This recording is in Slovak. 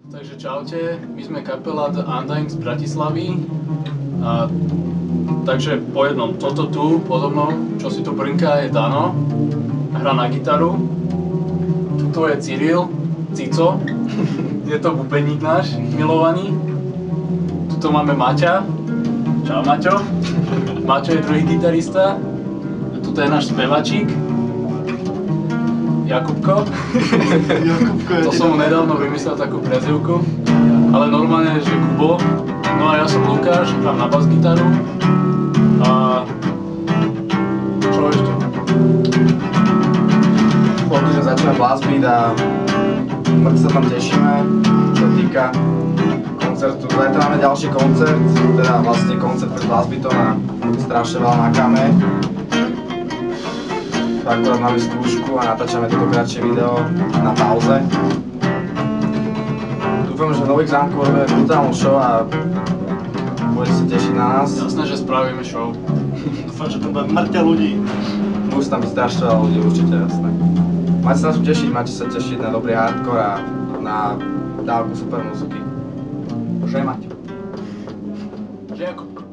Takže čaute, my sme kapela The Undying z Bratislavy. Takže po jednom, toto tu, podo mnou, čo si tu brnká, je Dano. Hrá na gitaru. Tuto je Cyril, Cico. Je to bubeník náš, milovaný. Tuto máme Maťa. Čau Maťo. Maťo je druhý gitarista. A tuto je náš spevačík. Jakubko. To som mu nedávno vymyslel takú prezývku. Ale normálne je, že Kubo. No a ja som Lukáš, hrám na bas-gitaru. A čo ešte? Chvíľku, že začneme blast beat a tak sa tam tešíme, čo týka koncertu. Zajtra máme ďalší koncert, teda vlastne koncert pred blast beatom a strašne veľa makáme. Akurát máme skúšku a natáčame toto kratšie video na pauze. Dúfam, že v Nových Zámkoch robíme brutálnu show a budete sa tešiť na nás. Jasné, že spravíme show. Dúfam, že tam bude mŕte ľudí. Musí tam byť strašne veľa ľudí, určite, jasné. Máte sa na čo tešiť, máte sa tešiť na dobrý hardcore a na dávku super muziky. Že Maťo. Že Jakubko.